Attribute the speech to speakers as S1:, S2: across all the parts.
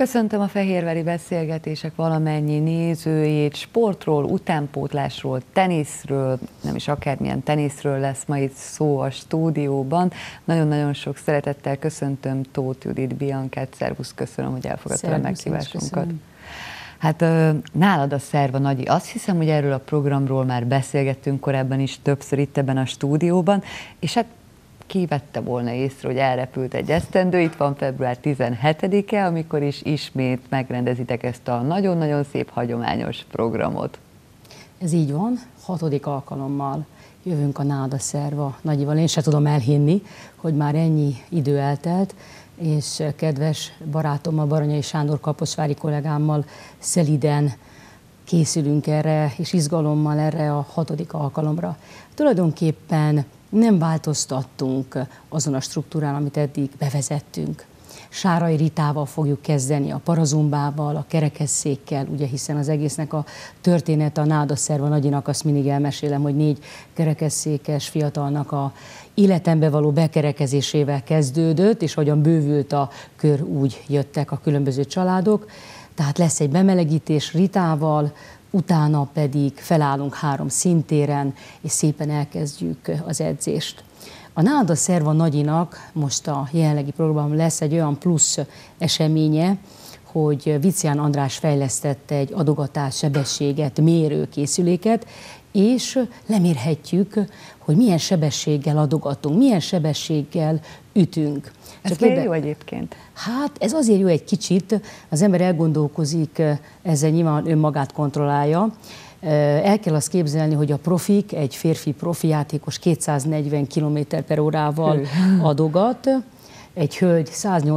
S1: Köszöntöm a fehérvári beszélgetések valamennyi nézőjét, sportról, utánpótlásról, teniszről, nem is akármilyen teniszről lesz ma itt szó a stúdióban. Nagyon-nagyon sok szeretettel köszöntöm Tóth Judit Biancát, szervusz, köszönöm, hogy elfogadtad a meghívásunkat. Hát nálad a szerva, Nagyi, azt hiszem, hogy erről a programról már beszélgettünk korábban is többször itt ebben a stúdióban, és hát ki vette volna észre, hogy elrepült egy esztendő, itt van február 17-e, amikor is ismét megrendezitek ezt a nagyon-nagyon szép hagyományos programot.
S2: Ez így van, 6. alkalommal jövünk a Náda Szerva Nagyival. Én se tudom elhinni, hogy már ennyi idő eltelt, és kedves barátommal, Baranyai Sándor kaposvári kollégámmal szeliden készülünk erre, és izgalommal erre a 6. alkalomra. Tulajdonképpen nem változtattunk azon a struktúrán, amit eddig bevezettünk. Sárai Ritával fogjuk kezdeni, a parazumbával, a kerekesszékkel, ugye, hiszen az egésznek a története a Náda Szerva Nagyinak, azt mindig elmesélem, hogy 4 kerekesszékes fiatalnak a életembe való bekerekezésével kezdődött, és hogyan bővült a kör, úgy jöttek a különböző családok. Tehát lesz egy bemelegítés Ritával, utána pedig felállunk 3 szintéren, és szépen elkezdjük az edzést. A Náda Szerva Nagyinak most a jelenlegi programban lesz egy olyan plusz eseménye, hogy Vicián András fejlesztette egy adogatás sebességet mérő készüléket, és lemérhetjük, hogy milyen sebességgel adogatunk, milyen sebességgel ütünk.
S1: Ez miért jó egyébként?
S2: Hát ez azért jó egy kicsit, az ember elgondolkozik, ezzel nyilván önmagát kontrollálja. El kell azt képzelni, hogy a profik, egy férfi profi játékos 240 km/h adogat, egy hölgy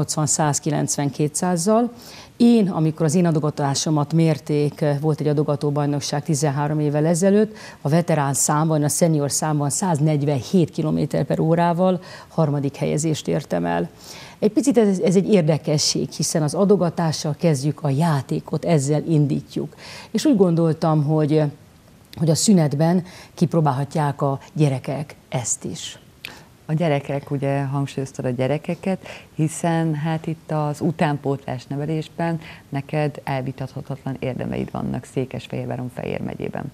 S2: 180-190-200-zal. Én, amikor az én adogatásomat mérték, volt egy adogatóbajnokság 13 évvel ezelőtt, a veterán számban, a szenior számban 147 km/h 3. helyezést értem el. Egy picit ez egy érdekesség, hiszen az adogatással kezdjük a játékot, ezzel indítjuk. És úgy gondoltam, hogy a szünetben kipróbálhatják a gyerekek ezt is.
S1: A gyerekek, ugye hangsúlyoztad a gyerekeket, hiszen hát itt az utánpótlás nevelésben neked elvitathatatlan érdemeid vannak Székesfehérváron, Fejér megyében.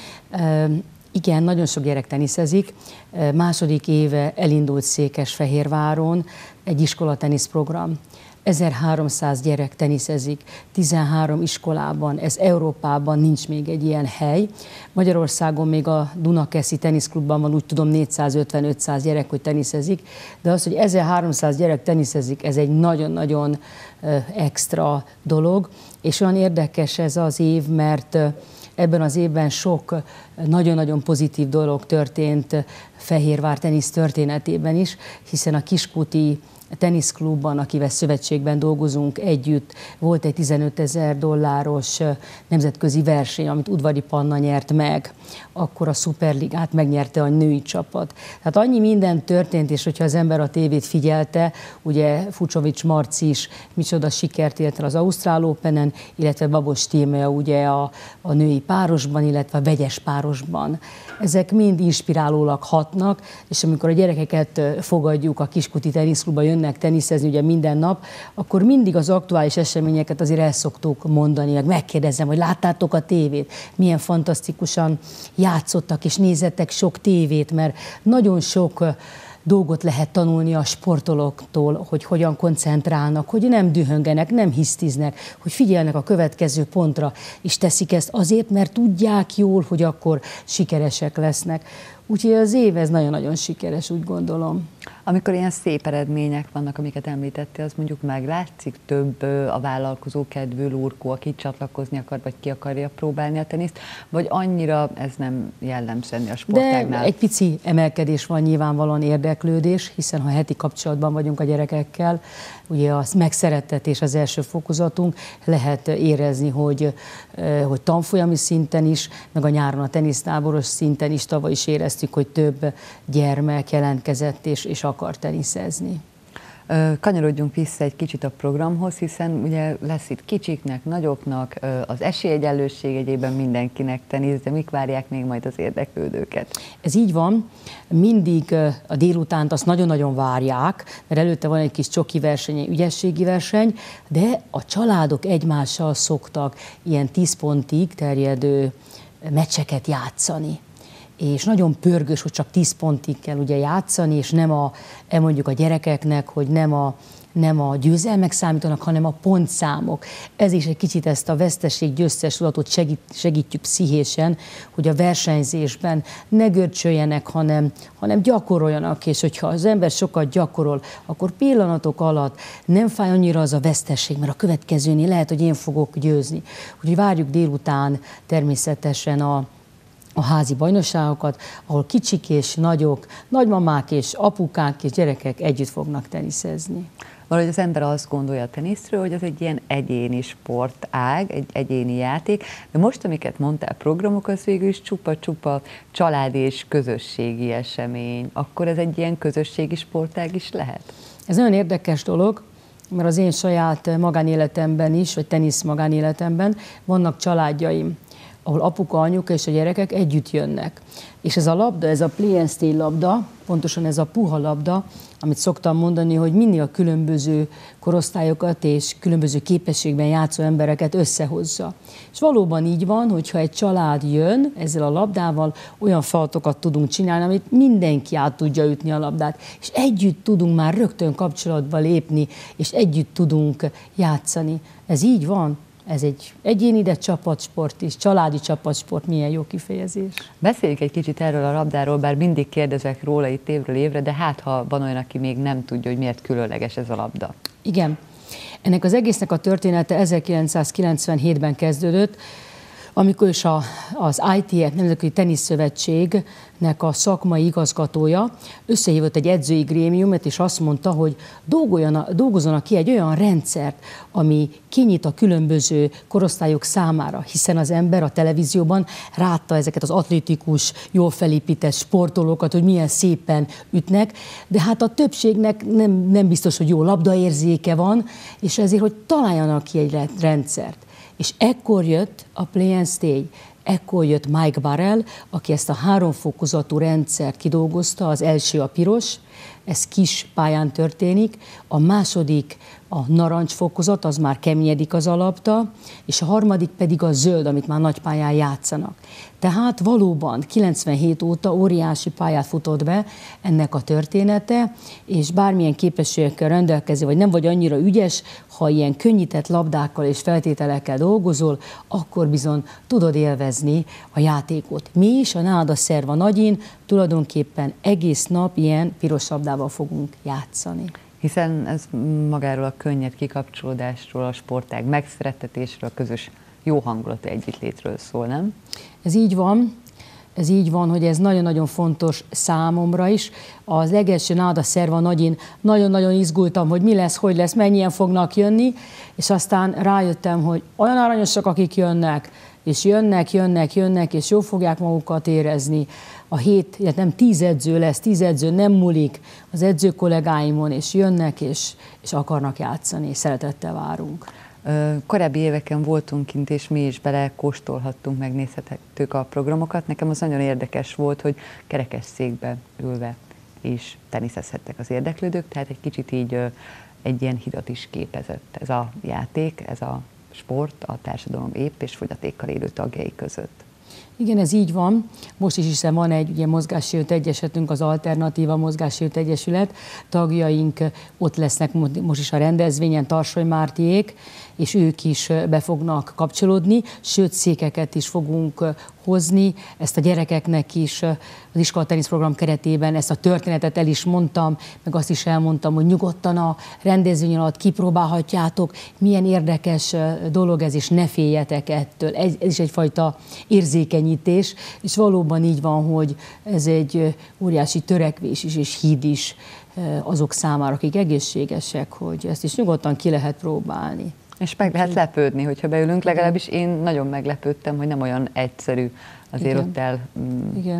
S2: Igen, nagyon sok gyerek teniszezik. 2. éve elindult Székesfehérváron egy iskolateniszprogram. 1300 gyerek teniszezik, 13 iskolában, ez Európában nincs még egy ilyen hely. Magyarországon még a Dunakeszi teniszklubban van, úgy tudom, 450-500 gyerek, hogy teniszezik, de az, hogy 1300 gyerek teniszezik, ez egy nagyon-nagyon extra dolog, és olyan érdekes ez az év, mert ebben az évben sok nagyon-nagyon pozitív dolog történt Fehérvár tenisz történetében is, hiszen a Kiskuti teniszklubban, akivel szövetségben dolgozunk együtt, volt egy $15,000 nemzetközi verseny, amit Udvari Panna nyert meg, akkor a Szuperligát megnyerte a női csapat. Tehát annyi minden történt, és hogyha az ember a tévét figyelte, ugye Fucsovics Marci is micsoda sikert ért el az Ausztrál Openen, illetve Babos Tímea ugye a női párosban, illetve a vegyes párosban. Ezek mind inspirálólag hatnak, és amikor a gyerekeket fogadjuk, a Kiskuti teniszklubba jönnek teniszezni ugye minden nap, akkor mindig az aktuális eseményeket azért el szoktuk mondani, meg megkérdezem, hogy láttátok a tévét, milyen fantasztikusan játszottak és nézettek sok tévét, mert nagyon sok dolgot lehet tanulni a sportolóktól, hogy hogyan koncentrálnak, hogy nem dühöngenek, nem hisztiznek, hogy figyelnek a következő pontra, és teszik ezt azért, mert tudják jól, hogy akkor sikeresek lesznek. Úgyhogy az év ez nagyon-nagyon sikeres, úgy gondolom.
S1: Amikor ilyen szép eredmények vannak, amiket említettél, az mondjuk meglátszik, több a vállalkozó kedvű lurkó, aki csatlakozni akar, vagy ki akarja próbálni a teniszt, vagy annyira ez nem jellemző a sportágnál?
S2: De egy pici emelkedés van, nyilvánvalóan érdeklődés, hiszen ha heti kapcsolatban vagyunk a gyerekekkel, ugye a megszerettetés az első fokozatunk, lehet érezni, hogy tanfolyami szinten is, meg a nyáron a tenisztáboros szinten is tavaly is éreztük, hogy több gyermek jelentkezett és akar teniszezni.
S1: Kanyarodjunk vissza egy kicsit a programhoz, hiszen ugye lesz itt kicsiknek, nagyoknak, az esélyegyenlőség egyében mindenkinek tenisz, de mik várják még majd az érdeklődőket?
S2: Ez így van, mindig a délutánt azt nagyon-nagyon várják, mert előtte van egy kis csoki verseny, egy ügyességi verseny, de a családok egymással szoktak ilyen 10 pontig terjedő meccseket játszani. És nagyon pörgős, hogy csak 10 pontig kell ugye játszani, és nem mondjuk a gyerekeknek, hogy nem a győzelmek számítanak, hanem a pontszámok. Ez is egy kicsit ezt a veszteség-győztes tudatot segítjük pszichésen, hogy a versenyzésben ne görcsöljenek, hanem gyakoroljanak, és hogyha az ember sokat gyakorol, akkor pillanatok alatt nem fáj annyira az a veszteség, mert a következőnél lehet, hogy én fogok győzni. Úgyhogy várjuk délután természetesen a házi bajnokságokat, ahol kicsik és nagyok, nagymamák és apukák és gyerekek együtt fognak teniszezni.
S1: Valahogy az ember azt gondolja a teniszről, hogy az egy ilyen egyéni sportág, egy egyéni játék, de most, amiket mondtál, programok, az végül is csupa-csupa családi és közösségi esemény. Akkor ez egy ilyen közösségi sportág is lehet?
S2: Ez nagyon érdekes dolog, mert az én saját magánéletemben is, vagy tenisz magánéletemben vannak családjaim, ahol apuka, anyuka és a gyerekek együtt jönnek. És ez a labda, ez a play and stay labda, pontosan ez a puha labda, amit szoktam mondani, hogy minél a különböző korosztályokat és különböző képességben játszó embereket összehozza. És valóban így van, hogyha egy család jön ezzel a labdával, olyan feladatokat tudunk csinálni, amit mindenki át tudja ütni a labdát, és együtt tudunk már rögtön kapcsolatba lépni, és együtt tudunk játszani. Ez így van. Ez egy egyéni, de csapatsport is, családi csapatsport, milyen jó kifejezés.
S1: Beszéljük egy kicsit erről a labdáról, bár mindig kérdezek róla itt évről évre, de hát ha van olyan, aki még nem tudja, hogy miért különleges ez a labda.
S2: Igen. Ennek az egésznek a története 1997-ben kezdődött, amikor is az ITF, Nemzetközi Teniszszövetségnek a szakmai igazgatója összehívott egy edzői grémiumot, és azt mondta, hogy dolgozzanak ki egy olyan rendszert, ami kinyit a különböző korosztályok számára, hiszen az ember a televízióban látta ezeket az atlétikus, jól felépített sportolókat, hogy milyen szépen ütnek, de hát a többségnek nem biztos, hogy jó labdaérzéke van, és ezért, hogy találjanak ki egy rendszert. És ekkor jött a Play and Stay, ekkor jött Mike Barrell, aki ezt a 3 fokozatú rendszert kidolgozta, az első a piros, ez kis pályán történik, a második a narancs fokozat, az már keményedik az alapta, és a harmadik pedig a zöld, amit már nagy pályán játszanak. Tehát valóban 97 óta óriási pályát futott be ennek a története, és bármilyen képességekkel rendelkező, vagy nem vagy annyira ügyes, ha ilyen könnyített labdákkal és feltételekkel dolgozol, akkor bizony tudod élvezni a játékot. Mi is a Náda Szerva Nagyin tulajdonképpen egész nap ilyen piros labdával fogunk játszani.
S1: Hiszen ez magáról a könnyed kikapcsolódásról, a sportág megszerettetésről, a közös jó hangulatú együttlétről szól, nem?
S2: Ez így van, hogy ez nagyon-nagyon fontos számomra is. Az legelső Náda Szerva Nagyin nagyon-nagyon izgultam, hogy mi lesz, hogy lesz, mennyien fognak jönni, és aztán rájöttem, hogy olyan aranyosak, akik jönnek, és jönnek, és jól fogják magukat érezni. A 7, illetve nem 10 edző lesz, 10 edző nem múlik az edző kollégáimon, és jönnek, és akarnak játszani, és szeretettel várunk.
S1: Korábbi éveken voltunk kint, és mi is belekóstolhattunk, megnézhettük a programokat. Nekem az nagyon érdekes volt, hogy kerekesszékbe ülve is teniszezhettek az érdeklődők, tehát egy kicsit így egy ilyen hidat is képezett ez a játék, ez a sport a társadalom épp és fogyatékkal élő tagjai között.
S2: Igen, ez így van. Most is hiszen van egy ugye, mozgássérült egyesületünk, az Alternatíva Mozgássérült Egyesület. Tagjaink ott lesznek most is a rendezvényen, Tarsony Mártiék, és ők is be fognak kapcsolódni, sőt székeket is fogunk hozni, ezt a gyerekeknek is az iskolateniszprogram keretében, ezt a történetet el is mondtam, meg azt is elmondtam, hogy nyugodtan a rendezvény alatt kipróbálhatjátok, milyen érdekes dolog ez, és ne féljetek ettől. Ez is egyfajta érzékenyítés, és valóban így van, hogy ez egy óriási törekvés is, és híd is azok számára, akik egészségesek, hogy ezt is nyugodtan ki lehet próbálni.
S1: És meg lehet lepődni, hogyha beülünk, legalábbis én nagyon meglepődtem, hogy nem olyan egyszerű azért
S2: igen.
S1: ott el
S2: igen.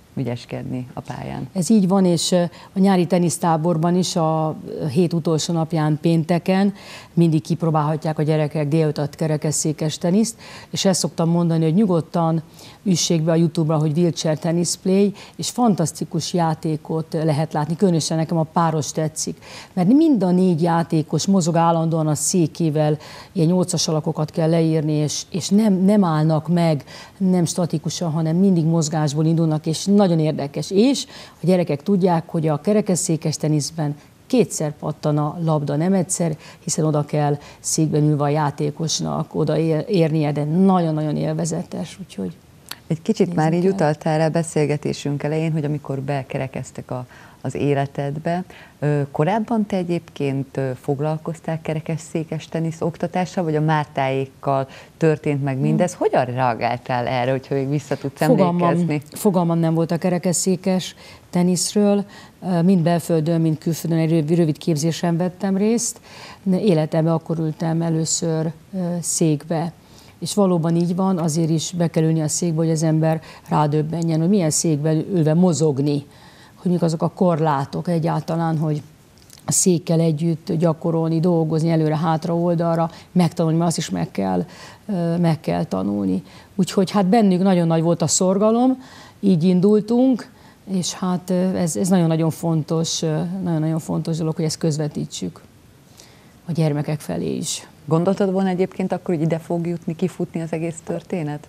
S1: ügyeskedni a pályán.
S2: Ez így van, és a nyári tenisztáborban is a hét utolsó napján pénteken mindig kipróbálhatják a gyerekek délután kerekesszékes teniszt, és ezt szoktam mondani, hogy nyugodtan üssék be a YouTube-ra, hogy Wheelchair Tennis Play, és fantasztikus játékot lehet látni, különösen nekem a páros tetszik, mert mind a 4 játékos mozog állandóan a székével, ilyen 8-as alakokat kell leírni, és nem állnak meg, nem statikusan, hanem mindig mozgásból indulnak, és nagyon érdekes. És a gyerekek tudják, hogy a kerekesszékes teniszben 2-szer pattan a labda, nem egyszer, hiszen oda kell székben ülve a játékosnak oda érnie, de nagyon-nagyon élvezetes, úgyhogy
S1: egy kicsit már így utaltál rá beszélgetésünk elején, hogy amikor bekerekeztek az életedbe, korábban te egyébként foglalkoztál kerekesszékes tenisz oktatással, vagy a Mártáékkal történt meg mindez? Hogyan reagáltál erre, hogyha még vissza tudsz emlékezni?
S2: Fogalmam nem volt a kerekesszékes teniszről, mind belföldön, mind külföldön egy rövid képzésen vettem részt. Életemben akkor ültem először székbe. És valóban így van, azért is be kell ülni a székbe, hogy az ember rádöbbenjen, hogy milyen székben ülve mozogni, hogy mik azok a korlátok egyáltalán, hogy a székkel együtt gyakorolni, dolgozni előre-hátra oldalra, megtanulni, mert azt is meg kell tanulni. Úgyhogy hát bennük nagyon nagy volt a szorgalom, így indultunk, és hát ez nagyon-nagyon fontos dolog, hogy ezt közvetítsük a gyermekek felé is.
S1: Gondoltad volna egyébként akkor, hogy ide fog jutni, kifutni az egész történet?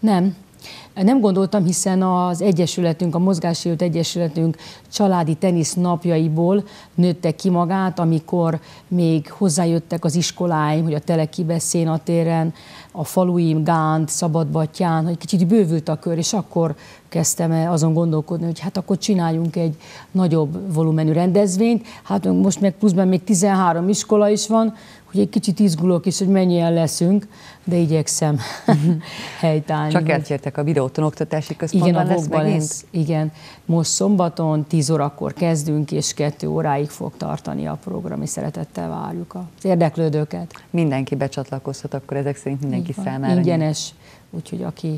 S2: Nem gondoltam, hiszen az egyesületünk, a Mozgássérült Egyesületünk családi tenisz napjaiból nőtte ki magát, amikor még hozzájöttek az iskoláim, hogy a Telekibe, Szénatéren, a faluim, Gánt, Szabadbattyán, hogy kicsit bővült a kör, és akkor kezdtem azon gondolkodni, hogy hát akkor csináljunk egy nagyobb volumenű rendezvényt. Hát most meg pluszban még 13 iskola is van, hogy egy kicsit izgulok is, hogy mennyien leszünk, de igyekszem helytállni.
S1: Csak elkértek a Videóton Oktatási Központban lesz megint?
S2: Igen, most szombaton 10 órakor kezdünk, és 2 óráig fog tartani a program, és szeretettel várjuk az érdeklődőket.
S1: Mindenki becsatlakozhat, akkor ezek szerint mindenki számára.
S2: Ingyenes, úgyhogy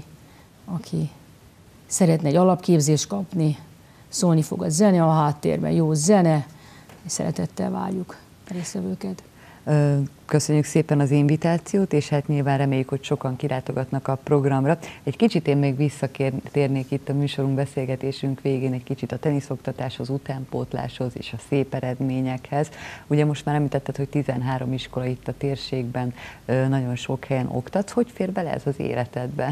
S2: aki szeretne egy alapképzést kapni, szólni fog a zene a háttérben, jó zene, és szeretettel várjuk a résztvevőket.
S1: Köszönjük szépen az invitációt, és hát nyilván reméljük, hogy sokan kilátogatnak a programra. Egy kicsit én még visszatérnék itt a műsorunk, beszélgetésünk végén egy kicsit a teniszoktatáshoz, utánpótláshoz és a szép eredményekhez. Ugye most már említetted, hogy 13 iskola itt a térségben, nagyon sok helyen oktatsz. Hogy fér bele ez az életedbe?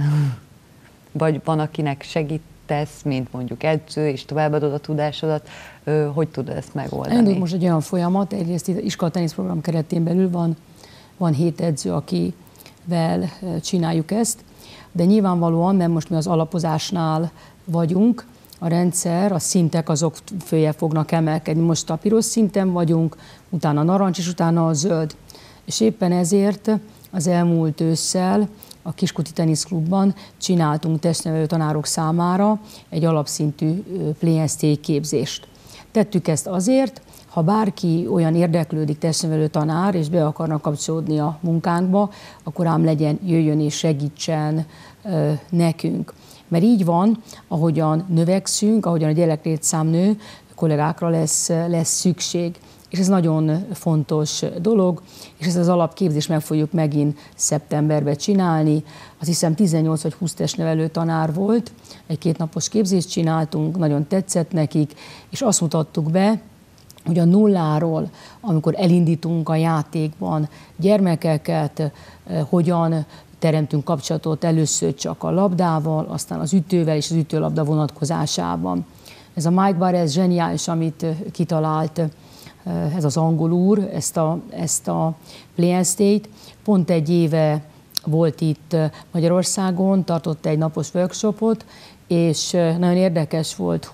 S1: Vagy van, akinek segítesz, mint mondjuk edző, és továbbadod a tudásodat, hogy tudod ezt megoldani?
S2: Elindult most egy olyan folyamat, egyrészt iskolateniszprogram keretén belül van 7 edző, akivel csináljuk ezt, de nyilvánvalóan, mert most mi az alapozásnál vagyunk, a rendszer, a szintek azok följebb fognak emelkedni. Most a piros szinten vagyunk, utána a narancs, és utána a zöld. És éppen ezért az elmúlt ősszel a Kiskuti Teniszklubban csináltunk testnevelő tanárok számára egy alapszintű PlayST képzést. Tettük ezt azért, ha bárki olyan érdeklődik, testnevelő tanár, és be akarnak kapcsolódni a munkánkba, akkor ám jöjjön és segítsen nekünk. Mert így van, ahogyan növekszünk, ahogyan a gyereklétszám nő, kollégákra lesz szükség. És ez nagyon fontos dolog, és ezt az alapképzést meg fogjuk megint szeptemberben csinálni. Azt hiszem 18 vagy 20 testnevelő tanár volt, egy 2 napos képzést csináltunk, nagyon tetszett nekik, és azt mutattuk be, hogy a nulláról, amikor elindítunk a játékban gyermekeket, hogyan teremtünk kapcsolatot először csak a labdával, aztán az ütővel és az ütőlabda vonatkozásában. Ez a Mike Barres zseniális, amit kitalált, ez az angol úr, ezt a PlayST-t. Pont egy éve volt itt Magyarországon, tartott egy napos workshopot, és nagyon érdekes volt,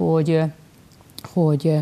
S2: hogy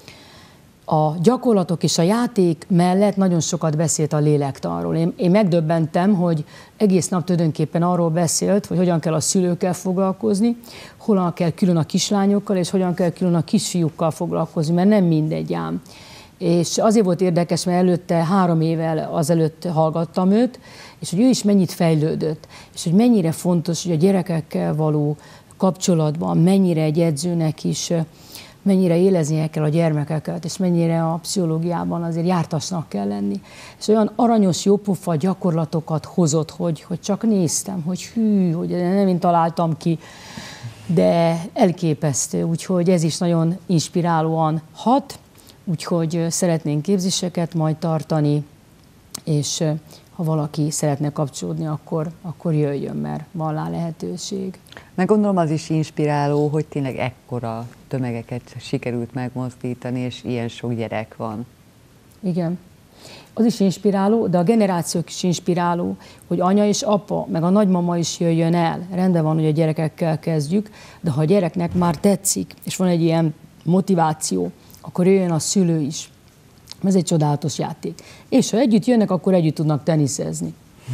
S2: a gyakorlatok és a játék mellett nagyon sokat beszélt a lélektanról. Én megdöbbentem, hogy egész nap tulajdonképpen arról beszélt, hogy hogyan kell a szülőkkel foglalkozni, hogyan kell külön a kislányokkal, és hogyan kell külön a kisfiúkkal foglalkozni, mert nem mindegy ám. És azért volt érdekes, mert előtte 3 évvel azelőtt hallgattam őt, és hogy ő is mennyit fejlődött, és hogy mennyire fontos, hogy a gyerekekkel való kapcsolatban, mennyire egy edzőnek is, mennyire éleznie kell a gyermekeket, és mennyire a pszichológiában azért jártasnak kell lenni. És olyan aranyos, jópofa gyakorlatokat hozott, hogy csak néztem, hogy hű, hogy nem én találtam ki, de elképesztő, úgyhogy ez is nagyon inspirálóan hat, úgyhogy szeretnénk képzéseket majd tartani, és ha valaki szeretne kapcsolódni, akkor jöjjön, mert van rá lehetőség.
S1: Meg gondolom az is inspiráló, hogy tényleg ekkora tömegeket sikerült megmozdítani, és ilyen sok gyerek van.
S2: Igen. Az is inspiráló, de a generációk is inspiráló, hogy anya és apa, meg a nagymama is jöjjön el. Rendben van, hogy a gyerekekkel kezdjük, de ha a gyereknek már tetszik, és van egy ilyen motiváció, akkor jöjjön a szülő is. Ez egy csodálatos játék. És ha együtt jönnek, akkor együtt tudnak teniszezni.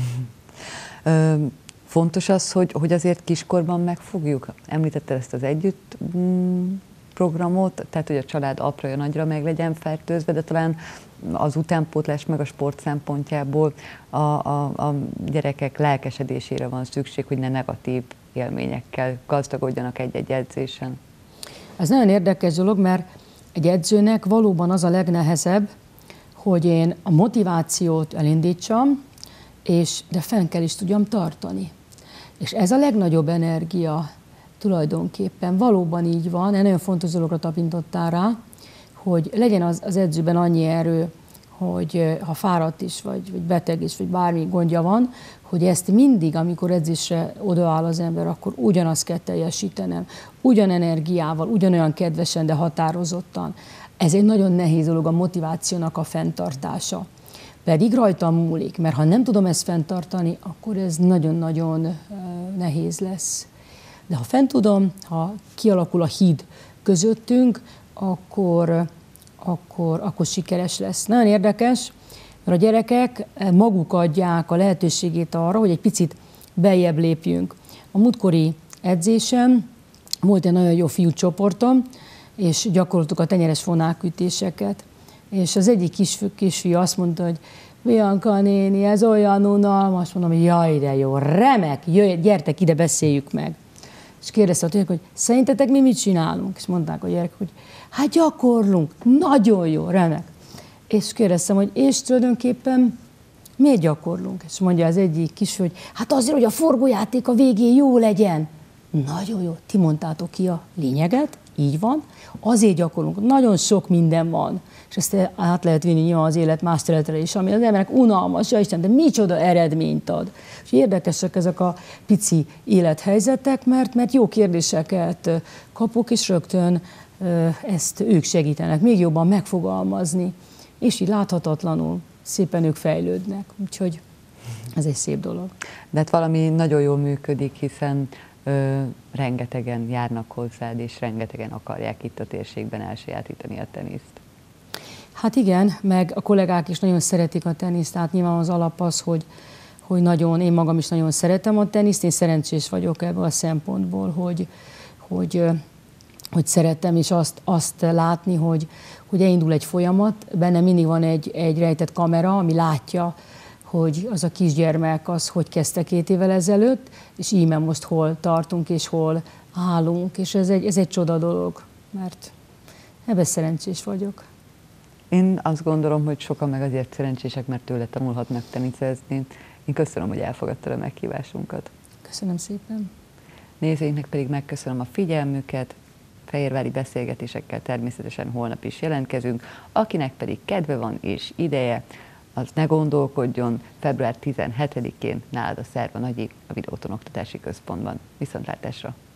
S1: Fontos az, hogy azért kiskorban megfogjuk. Említetted ezt az együtt programot, tehát hogy a család apra, nagyra meg legyen fertőzve, de talán az utánpótlás meg a sport szempontjából a gyerekek lelkesedésére van szükség, hogy ne negatív élményekkel gazdagodjanak egy-egy edzésen.
S2: Ez nagyon érdekes dolog, mert egy edzőnek valóban az a legnehezebb, hogy én a motivációt elindítsam, de fenn kell is tudjam tartani. És ez a legnagyobb energia tulajdonképpen. Valóban így van, egy nagyon fontos dologra tapintottál rá, hogy legyen az edzőben annyi erő, hogy ha fáradt is, vagy beteg is, vagy bármi gondja van, hogy ezt mindig, amikor edzésre odaáll az ember, akkor ugyanazt kell teljesítenem, ugyan energiával, ugyanolyan kedvesen, de határozottan. Ez egy nagyon nehéz dolog, a motivációnak a fenntartása. Pedig rajtam múlik, mert ha nem tudom ezt fenntartani, akkor ez nagyon-nagyon nehéz lesz. De ha fent tudom, ha kialakul a híd közöttünk, akkor sikeres lesz. Nagyon érdekes, mert a gyerekek maguk adják a lehetőségét arra, hogy egy picit beljebb lépjünk. A múltkori edzésem volt egy nagyon jó fiúcsoportom, és gyakoroltuk a tenyeres fonákütéseket. És az egyik kisfiú azt mondta, hogy Bianca néni, ez olyan unalmas, mondom, hogy jaj, de jó, remek, gyertek ide, beszéljük meg. És kérdezte a többiek, hogy szerintetek mi mit csinálunk? És mondták a gyerekek, hogy hát gyakorlunk, nagyon jó, remek. És kérdeztem, hogy és tulajdonképpen miért gyakorlunk? És mondja az egyik kisfiú, hogy hát azért, hogy a forgójáték a végén jó legyen. Nagyon jó, ti mondtátok ki a lényeget, így van, azért gyakorlunk, nagyon sok minden van, és ezt át lehet vinni nyilván az élet más területre is, ami az emberek unalmas, ja Isten, de micsoda eredményt ad. És érdekesek ezek a pici élethelyzetek, mert jó kérdéseket kapok, és rögtön ezt ők segítenek még jobban megfogalmazni, és így láthatatlanul szépen ők fejlődnek. Úgyhogy ez egy szép dolog.
S1: De hát valami nagyon jól működik, hiszen rengetegen járnak hozzád, és rengetegen akarják itt a térségben elsajátítani a teniszt.
S2: Hát igen, meg a kollégák is nagyon szeretik a teniszt, tehát nyilván az alap az, hogy nagyon, én magam is nagyon szeretem a teniszt, én szerencsés vagyok ebből a szempontból, hogy szeretem, és azt látni, hogy elindul egy folyamat, benne mindig van egy rejtett kamera, ami látja, hogy az a kisgyermek az, hogy kezdte 2 évvel ezelőtt, és íme most hol tartunk, és hol állunk, és ez egy csoda dolog, mert ebben szerencsés vagyok.
S1: Én azt gondolom, hogy sokan meg azért szerencsések, mert tőle tanulhatnak teniszezni. Én köszönöm, hogy elfogadtad a meghívásunkat.
S2: Köszönöm szépen.
S1: Nézőinknek pedig megköszönöm a figyelmüket. Fehérvári beszélgetésekkel természetesen holnap is jelentkezünk. Akinek pedig kedve van és ideje, az ne gondolkodjon, február 17-én nálad a Szerva Nagyi, a Videóton Oktatási Központban. Viszontlátásra!